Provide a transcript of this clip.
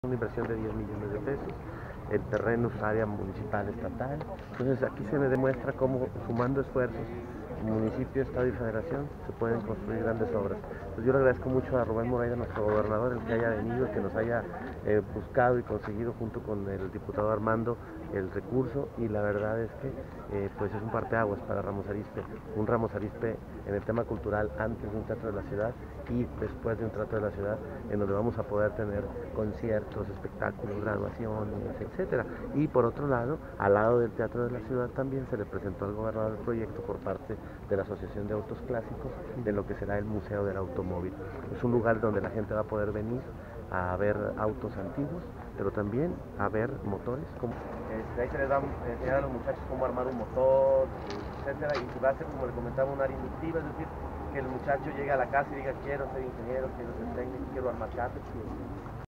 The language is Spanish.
Una inversión de 10 millones de pesos, el terreno es área municipal estatal, entonces aquí se me demuestra cómo sumando esfuerzos, municipio, estado y federación, se pueden construir grandes obras. Pues yo le agradezco mucho a Rubén Moreira, nuestro gobernador, el que haya venido, el que nos haya buscado y conseguido junto con el diputado Armando el recurso, y la verdad es que pues es un parteaguas para Ramos Arizpe, un Ramos Arizpe en el tema cultural antes de un teatro de la ciudad y después de un teatro de la ciudad, en donde vamos a poder tener conciertos, espectáculos, graduaciones, etcétera. Y por otro lado, al lado del teatro de la ciudad también se le presentó al gobernador el proyecto por parte de la Asociación de Autos Clásicos de lo que será el Museo del Automóvil. Es un lugar donde la gente va a poder venir a ver autos antiguos, pero también a ver motores. Ahí se les va a enseñar a los muchachos cómo armar un motor, etcétera, y va a ser, como le comentaba, un área inductiva, es decir, que el muchacho llegue a la casa y diga quiero ser ingeniero, quiero ser técnico, quiero armar carros.